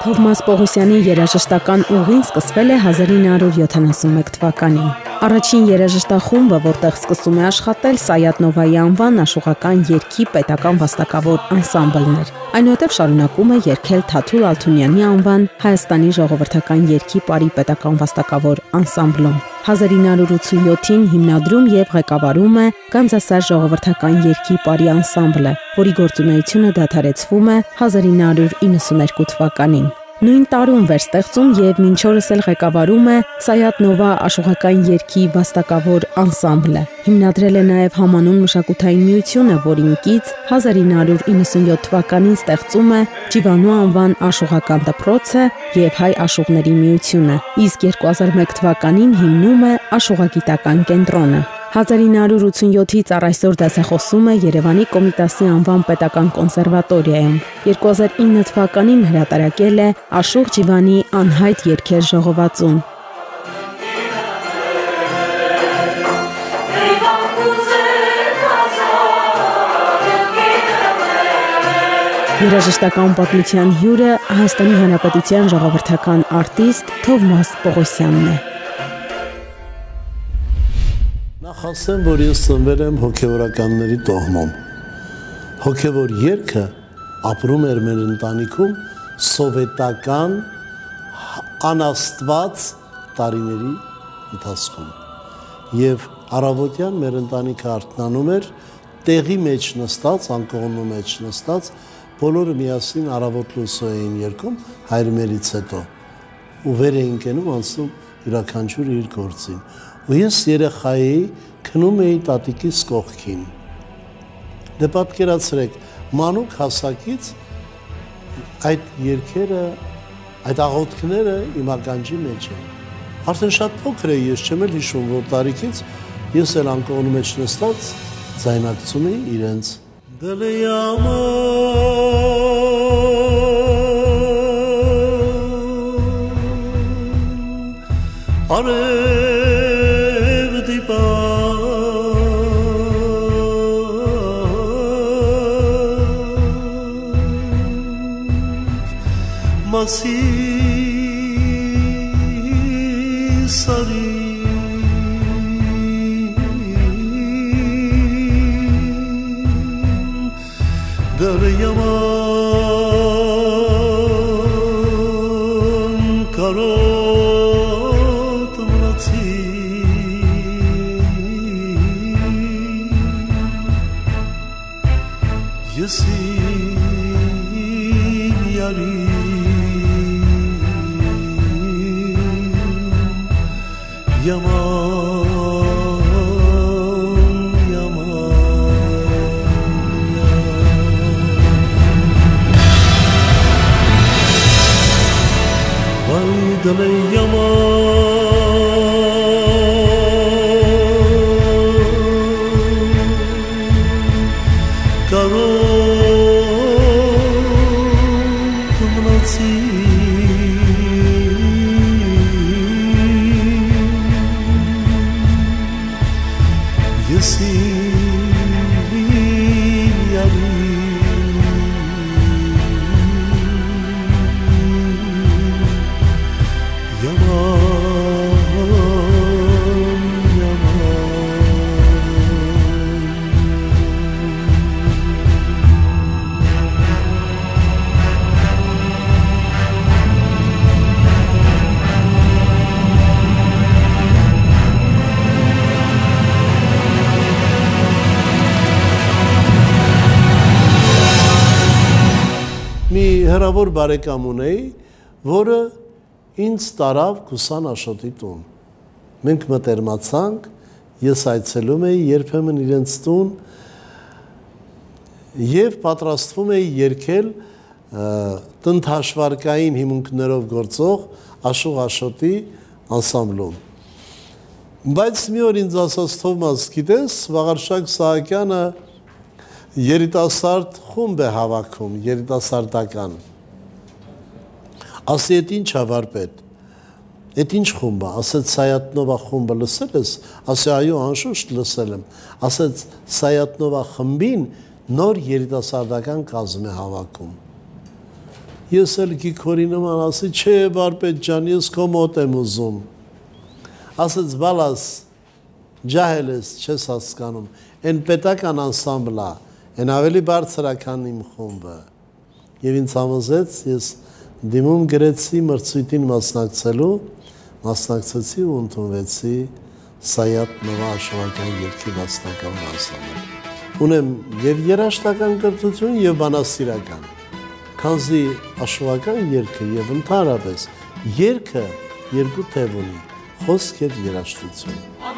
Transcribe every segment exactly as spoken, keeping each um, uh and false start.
Թովմաս Պողոսյանի երաժշտական ուղին սկսվել է հազար ինը հարյուր յոթանասունմեկ թվականին։ Առաջին երաժշտախումբը, որտեղ սկսում է աշխատել, Սայաթ Նովայի անվան աշխուղական երգի պետական վաստակավոր անսամբլն էր։ Այնուհետև շարունակում է երգել Թաթուլ Ալթունյանի անվան Հայաստանի ժողովրդական երգի պարի պետական վաստակավոր անսամբլում։ հազար ինը հարյուր ութսունյոթին հիմնադրում եւ ղեկավարում է Գանձասար ժողովրդական երգի պարի անսամբլը, որի գործունեությունը դադարեցվում է հազար ինը հարյուր իննսունհերկու թվականին։ Նույն տարում վերստեղծում եւ մինչ օրս էլ ղեկավարում է Սայաթ Նովա աշխուղական երգի վաստակավոր անսամբլը։ Հիմնադրել է նաեւ Համանուն մշակութային միությունը, որին կից հազար ինը հարյուր իննսունյոթ թվականին ստեղծում է Ջիվանու անվան աշխուղական դպրոցը եւ Հայ աշխուղների միությունը, իսկ երկու հազար մեկ թվականին հիմնում է աշխուղագիտական կենտրոնը։ հազար ինը հարյուր ութսունյոթից առ այսօր դասախոսում է Երևանի Կոմիտասի անվան պետական կոնսերվատորիայում։ երկու հազար ինը թվականին հրատարակել է Աշուղ Ջիվանի անհայտ երգեր ժողովածուն։ Երաժշտական պատմության հյուրը Հայաստանի Հանրապետության ժողովրդական արտիստ Թովմաս Պողոսյանն է։ Նախ ասեմ, որ ես ծնվել եմ հոգևորականների տոհմում։ Հոգևոր երգը ապրում էր մեր ընտանիքում սովետական անաստված տարիների ընթացքում։ Եվ առավոտյան մեր ընտանիքը արթնանում էր տեղի մեջ նստած, անկողնու մեջ նստած, բոլորը միասին առավոտ լուսո էին երգում հայրմերից հետո։ Ու վեր էին կենում, անցնում յուրաքանչյուրը իր գործին։ Ու ես երեխայի քնում էի տատիկիս կողքին։ Դե պատկերացրեք, մանուկ հասակից այդ երգերը, այդ աղոթքները իմ ականջի մեջ են։ Արդեն շատ փոքր էի, ես չեմ էլ հիշում, որ տարիքից ես էլ անկողնու մեջ նստած ձայնակցում էի իրենց։ Masi sari daryaman karot mratsi yesin yari Yaman, yaman, yaman Vay dale yaman Karot mratsi հեռավոր բարեկամ ունեի, որը ինձ տարավ Կուսան Աշոտի տուն։ Մենք մտերմացանք, ես այցելում էի երբեմն իրենց տուն եւ պատրաստվում էի երգել տնտհաշվարկային հիմունքներով գործող Աշուղ Աշոտի անսամբլում։ Բայց մի օր ինձ ասաց Թովմաս, գիտես, Վաղարշակ Սահակյանը երիտասարդ խումբ է հավաքում, երիտասարդական։ Ասի, էդ ինչ ավարպետ, էդ ինչ խումբ է, ասեց Սայաթ Նովա խումբը լսել ես, ասի, այո, անշուշտ լսել եմ, ասեց Սայաթ Նովա խմբին նոր երիտասարդական կազմ է հավաքում։ Ես էլ Գիգորի նման ասի, չէ, վարպետ ջան, ես քո մոտ եմ ուզում։ Ասեց, բալաս, ջահել ես, չես հասկանում, այն պետական անսամբլ է, այն ավելի բարձր է, քան իմ խումբը։ Եվ ինձ համոզեց, ես դիմում գրեցի մրցույթին մասնակցելու, մասնակցեցի ու ընդունվեցի Սայաթ Նովա աշխատանքային երգի վաստակավոր անսամբլ։ Ունեմ եւ երաժշտական կրթություն եւ բանասիրական։ Քանզի աշխատանքային երգը եւ ընդհանրապես երգը երկու թև ունի՝ խոսք եւ երաժշտություն։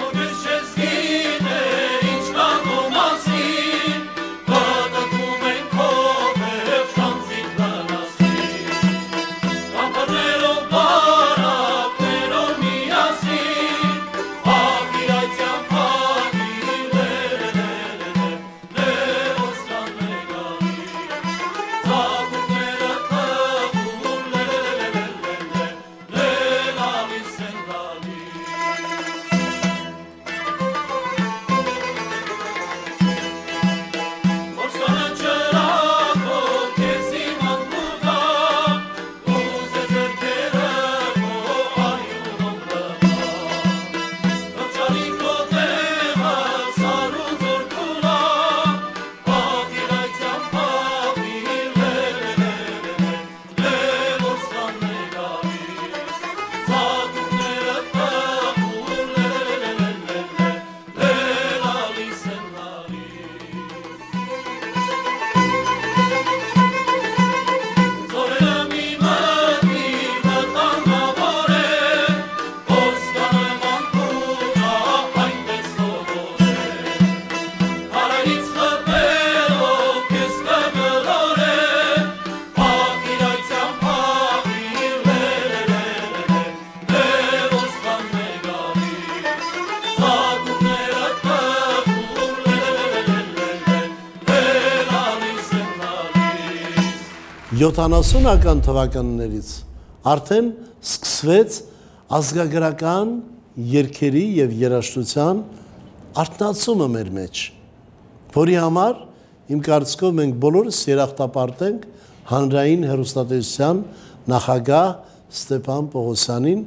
յոթանասունական թվականներից արդեն սկսվեց ազգագրական երգերի եւ երաժշտության արտնացումը մեր մեջ, որի համար իմ կարծիքով մենք բոլորս երախտապարտ ենք հանրային հեռուստատեսության նախագահ Ստեփան Պողոսյանին,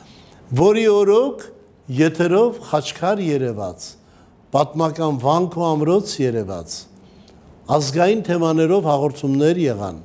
որի օրոք եթերով Խաչքար երևաց, պատմական վանք ու ամրոց երևաց, ազգային թեմաներով հաղորդումներ եղան։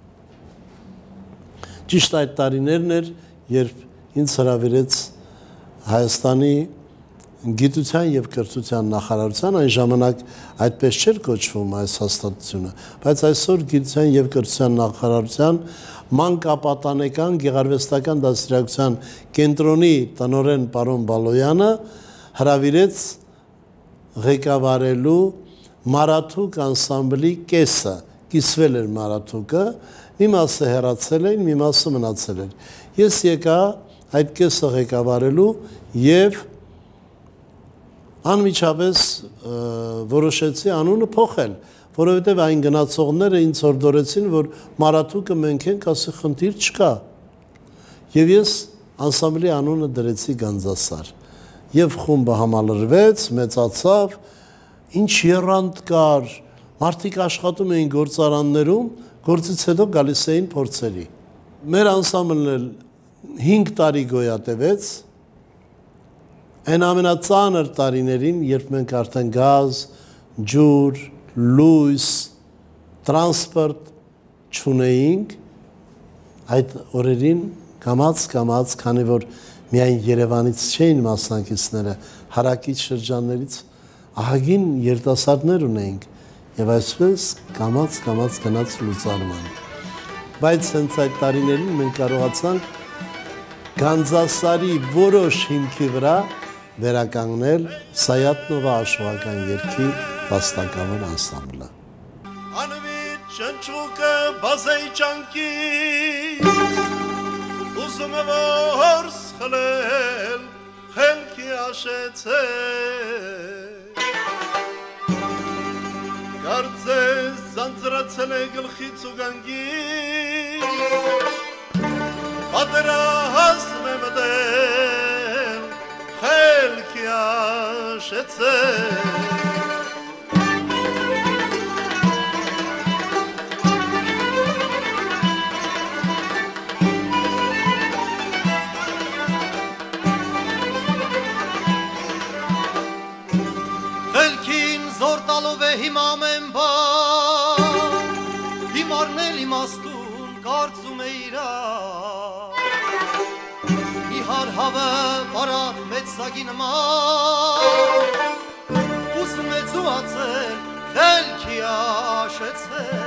Ճիշտ այդ տարիներն էր, երբ ինձ հրավիրեց Հայաստանի գիտության եւ կրթության նախարարության, այն ժամանակ այդպես չէր կոչվում այս հաստատությունը, բայց այսօր գիտության եւ կրթության նախարարության մանկապատանեկան գեղարվեստական դաստիարակության կենտրոնի տնօրեն պարոն Բալոյանը հրավիրեց ղեկավարելու Մարաթուկ անսամբլի կեսը, կիսվել էր Մարաթուկը, մի մասը հեռացել էին, մի մասը մնացել էր։ Ես եկա այդ կեսը ղեկավարելու եւ անմիջապես որոշեցի անունը փոխել, որովհետեւ այն գնացողները ինձ հորդորեցին, որ Մարաթուկը մենք ենք, ասի խնդիր չկա։ Եվ ես անսամբլի անունը դրեցի Գանձասար։ Եվ խումբը համալրվեց, մեծացավ, ինչ եռանդ կար, մարդիկ աշխատում էին գործարաններում, գործից հետո գալիս էին փորձերի։ Մեր անսամբլն էլ հինգ տարի գոյատևեց, այն ամենածանր տարիներին, երբ մենք արդեն գազ, ջուր, լույս, տրանսպորտ չունեինք, այդ օրերին կամաց-կամաց, քանի որ միայն Երևանից չէին մասնակիցները, հարակից շրջաններից ահագին երիտասարդներ ունեինք եւ այսպես կամաց-կամաց գնաց լուծարման։ Բայց հենց այդ տարիներին մենք կարողացանք Գանձասարի որոշ հիմքի վրա վերականգնել Սայաթ Նովա աշխատանքային երգի վաստակավոր անսամբլը։ Անվիճ շնչուկը բազեի ճանկի ուզում է որ սխլել խելքի աշեցել Կարծես զանձրացել է գլխից ու գանգից պատերազմ է մտել խելքի աշեցել իրար Իհար հավը բարար մեծ սագի նման Ուսում է ծուացել, խելքի աշեցել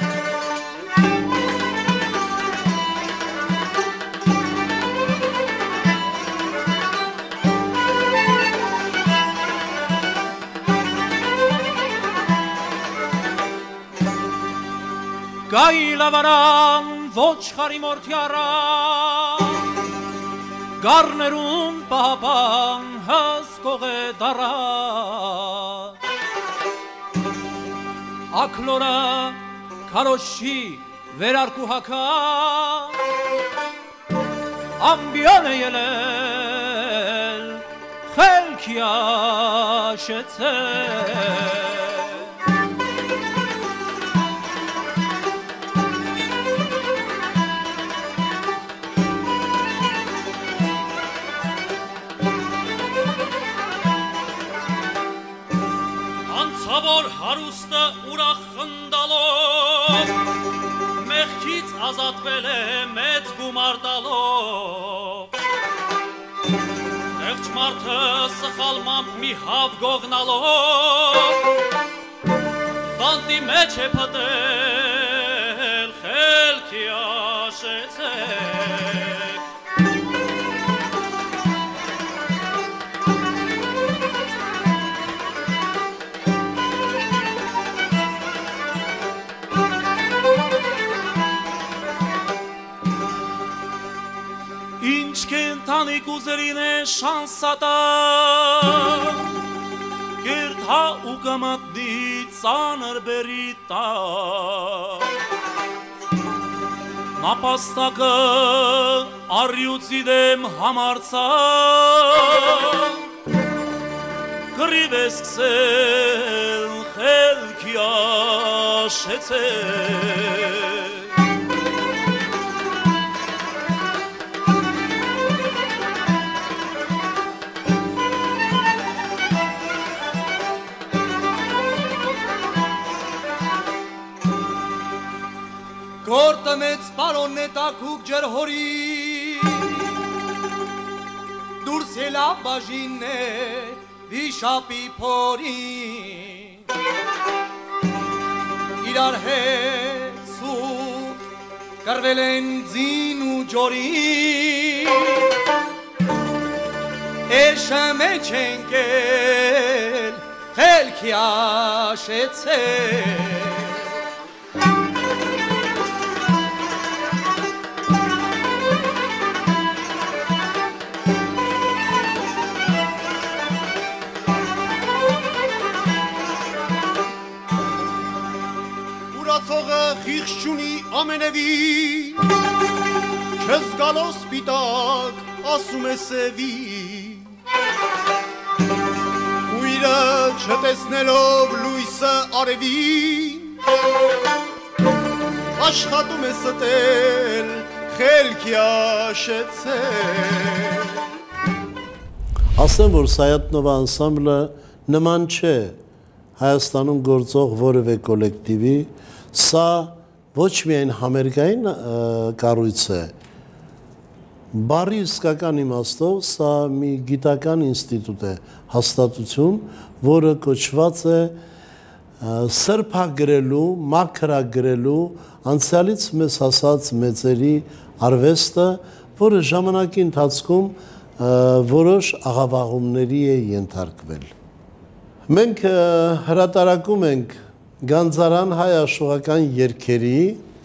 Գայլավարան ոչ խարի մորթյարան Գարներուն պահապան հասկող է դարան Ակլորը քարոշի վերարկու հական Ամբիան է ելել խելքի աշեցել Որ հարուստը ուրախ խնդալով Մեղքից ազատվել է մեծ գումար տալով Խեղճ մարդը սխալմամբ մի հավ գողնալով Բանտի մեջ է պտել խելքի աշեցել Կենթանիկ ուզերին է շանսատա Կերթա ու կմատնի ծանր բերի տա Նապաստակը առյուծի դեմ համարցա Կռիվ է սկսել խելքի աշեցել Գործը մեծ պարոնն է տակուկ ջրհորի Դուրս ելա բաժինն է վիշապի փորին Իրար հետ սուտ կրվել են ձին ու ջորին Էշը մեջ ենկել խելքի աշեցել Խիղճ չունի ամենևին Չես գալով սպիտակ ասում է սևի Ույրը չտեսնելով լույսը արևին Աշխատում է ստել խելքի աշեցել Ասեմ, որ Սայաթնովա անսամբլը նման չէ Հայաստանում գործող որևէ կոլեկտիվի Սա ոչ միայն համերգային կառույց է, բառի իսկական իմաստով սա մի գիտական ինստիտուտ է, հաստատություն, որը կոչված է սրբագրելու, մաքրագրելու, անցյալից մեզ հասած մեծերի արվեստը, որը ժամանակի ընթացքում որոշ աղավաղումների է ենթարկվել։ Մենք հրատարակում ենք Գանձարան հայ աշխուղական երգերի,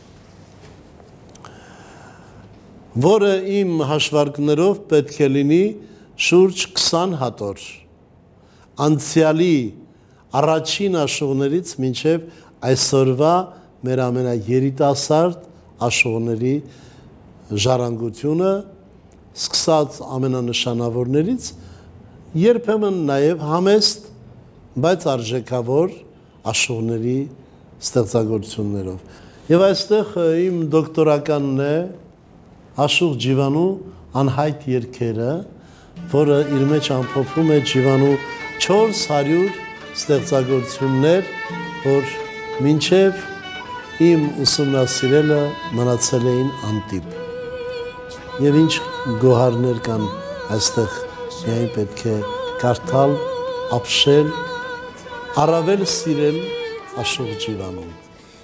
որը իմ հաշվարկներով պետք է լինի շուրջ քսան հատոր, անցյալի առաջին աշխուղներից մինչև այսօրվա մեր ամենաերիտասարդ աշխուղների ժառանգությունը, սկսած ամենանշանավորներից, երբեմն նաև համեստ, բայց արժեքավոր աշխուղների ստեղծագործություններով։ Եվ այստեղ իմ դոկտորականն է Աշուղ Ջիվանու անհայտ երգերը, որը իր մեջ ամփոփում է Ջիվանու չորս հարյուր ստեղծագործություններ, որ մինչև իմ ուսումնասիրելը մնացել էին անտիպ։ Եվ ինչ գոհարներ կան այստեղ, միայն պետք է կարդալ, ապշել, առավել սիրել Աշող Ջիվանուն։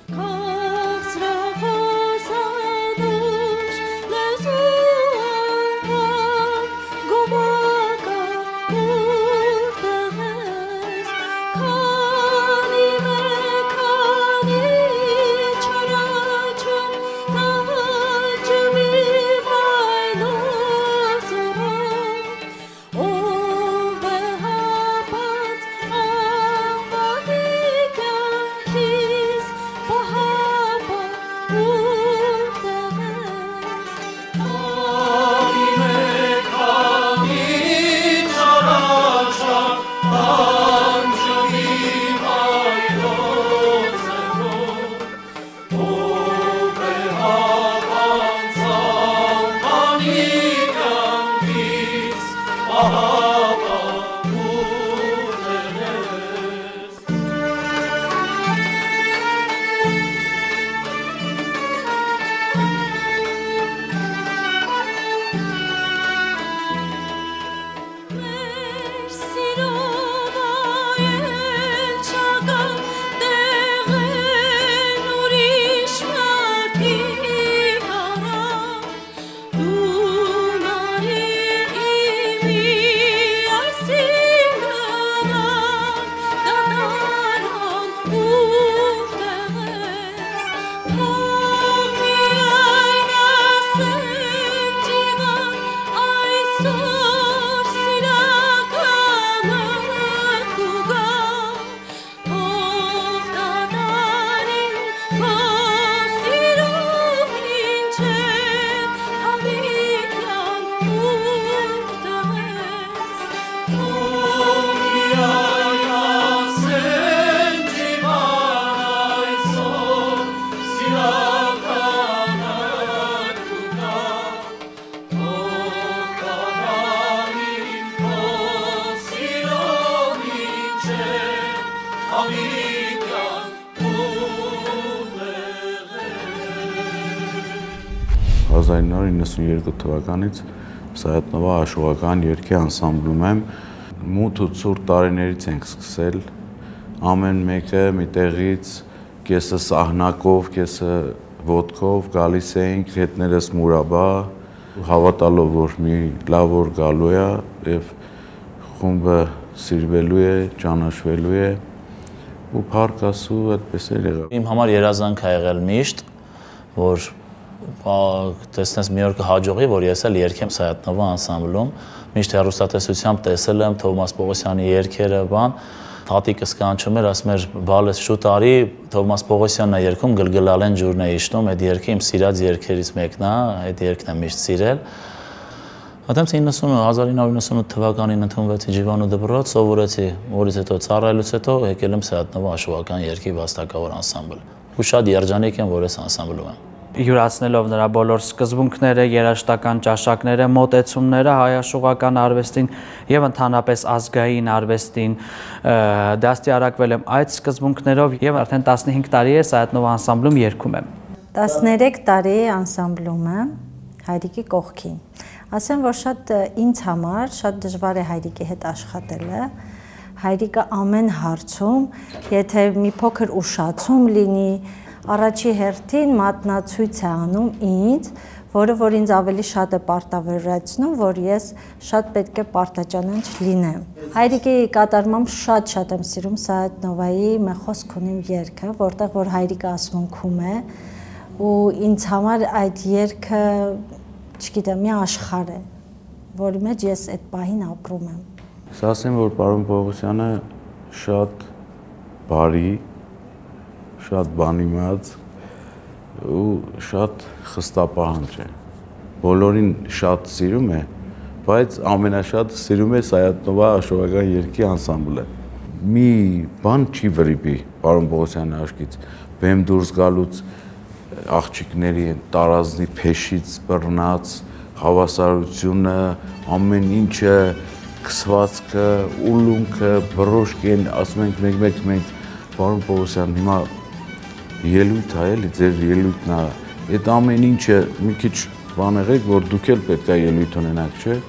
հազար իննսուն իննսունյոթ թվականից Սայաթ-Նովա աշուղական երգի անսամբլում եմ։ Մութ ու ցուրտ տարիներից ենք սկսել, ամեն մեկը մի տեղից, կեսը սահնակով, կեսը ոտքով գալիս էինք, հետներս մուրաբա, հավատալով, որ մի լավ օր գալու է եւ խումբը սիրվելու է, ճանաչվելու է ու փառք Աստծո այդպես էլ եղավ։ Իմ համար երազանք ա եղել միշտ, որ տեսնես մի օր կհաջողի, որ ես էլ երգեմ Սայաթ-Նովա անսամբլում, միշտ հեռուստատեսությամբ տեսել եմ Թովմաս Պողոսյանի երգերը, բան, տատիկս կանչում էր, ասում էր բալես շուտ արի, Թովմաս Պողոսյանն է երգում, Գլգլալեն ջուրն է իջնում, այդ երգը իմ սիրած երգերից մեկն է, այդ երգն եմ միշտ սիրել։ Այդպես հազար իննսուն իննսունութ թվականին ընդունվեցի Ջիվանու դպրոց, սովորեցի, որից հետո ծառայելուց հետո եկել եմ Սայաթ-Նովա աշուղական երգի վաստակավոր անսամբլ։ Ու շատ երջանիկ եմ, որ ես անսամբլում եմ։ Յուրացնելով նրա բոլոր սկզբունքները, երաժշտական ճաշակները, մոտեցումները հայաշուղական արվեստին եւ ընդհանրապես ազգային արվեստին դաստիարակվել եմ այդ սկզբունքներով եւ արդեն տասնհինգ տարի է Սայաթ-Նովա անսամբլում երգում եմ։ տասներեք տարի է անսամբլում եմ հայրիկի կողքին։ Ասեմ, որ շատ ինձ համար շատ դժվար է հայրիկի հետ աշխատելը։ Հայրիկը ամեն հարցում, եթե մի փոքր ուշացում լինի, առաջի հերթին մատնացույց է անում ինձ, որը որ ինձ ավելի շատ է պարտավորեցնում, որ ես շատ պետք է պարտաճանաչ լինեմ։ Հայրիկի կատարմամբ շատ-շատ եմ սիրում Սայաթ-Նովայի «Մե խոսք ունիմ» երգը, որտեղ որ հայրիկը ասմունքում է, ու ինձ համար այդ երգը, չգիտեմ, մի աշխարհ է, որի մեջ ես այդ պահին ապրում եմ։ Ասեմ, որ պարոն Պողոսյանը շատ բարի, շատ բանիմաց ու շատ խստապահանջ է։ Բոլորին շատ սիրում է, բայց ամենաշատ սիրում է Սայաթ-Նովա աշուղական երգի անսամբլը։ Մի բան չի վրիպի պարոն Պողոսյանի աչքից, բեմ դուրս գալուց աղջիկների են տարազնի փեշից բռնած, հավասարությունը, ամեն ինչը, քսվածքը, ուլունքը, բրոշկեն, ասում ենք մեկ-մեկ մենք պարոն Պողոսյան, հիմա ելույթ է, էլի ձեր ելույթն է։ Այդ ամեն ինչը մի քիչ բան եղեք, որ դուք էլ պետք է ելույթ ունենաք, չէ՞։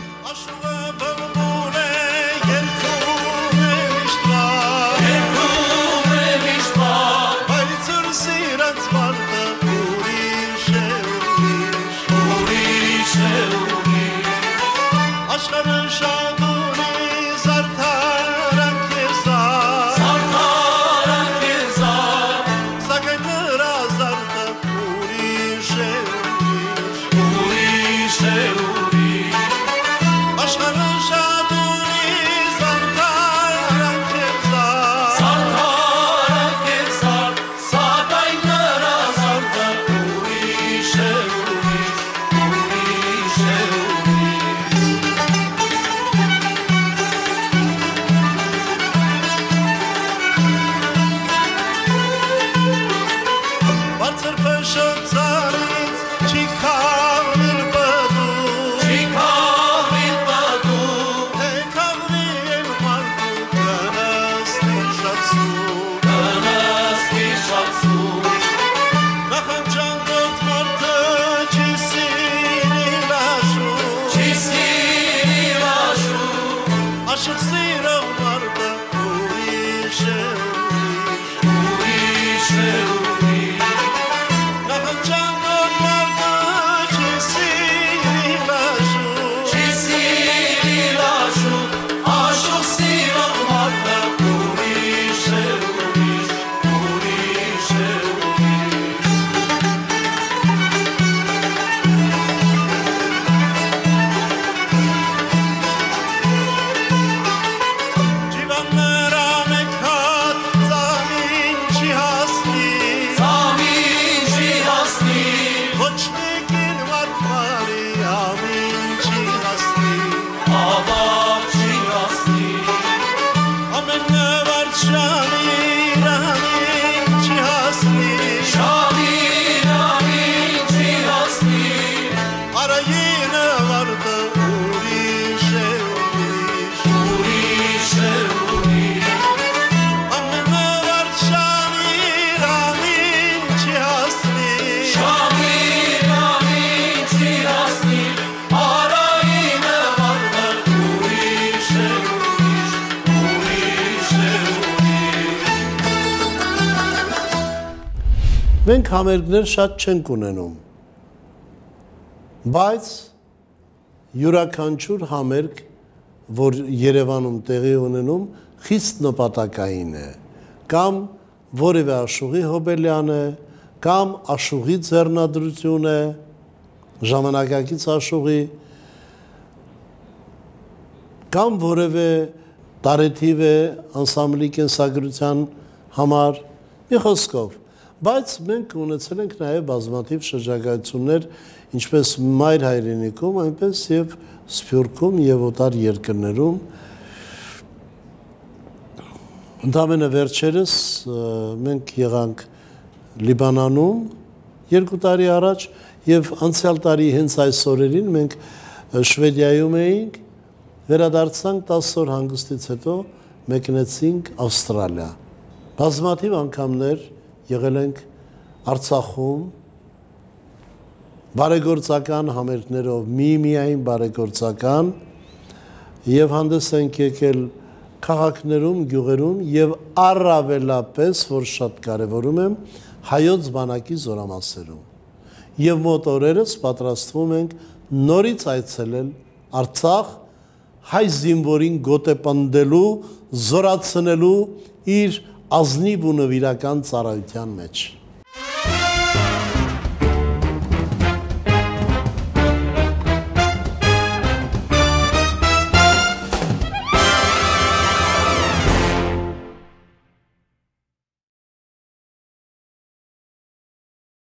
Մենք համերգներ շատ չենք ունենում, բայց յուրաքանչյուր համերգ, որ Երևանում տեղի ունենում, խիստ նպատակային է, կամ որևէ աշխուղի հոբելյան է, կամ աշխուղի ձեռնադրություն է, ժամանակակից աշխուղի, կամ որևէ տարեթիվ է անսամբլի կենսագրության համար, մի խոսքով, բայց մենք ունեցել ենք նաև բազմաթիվ շրջագայություններ, ինչպես մայր հայրենիքում, այնպես և Սփյուռքում և օտար երկրներում։ Ընդամենը վերջերս մենք եղանք Լիբանանում երկու տարի առաջ և անցյալ տարի հենց այս օրերին մենք Շվեդիայում էինք, վերադարձանք տասը օր հանգստից հետո մեկնեցինք Ավստրալիա։ Բազմաթիվ անգամներ եղել ենք Արցախում բարեգործական համերգներով, մի-միայն բարեգործական և հանդես ենք եկել քաղաքներում, գյուղերում և առավելապես, որ շատ կարևորում եմ, հայոց բանակի զորամասերում։ Եվ մոտ օրերս պատրաստվում ենք նորից այցելել Արցախ, հայ զինվորին գոտեպնդելու, զորացնելու իր ազնիվ ու նվիրական ծառայության մեջ։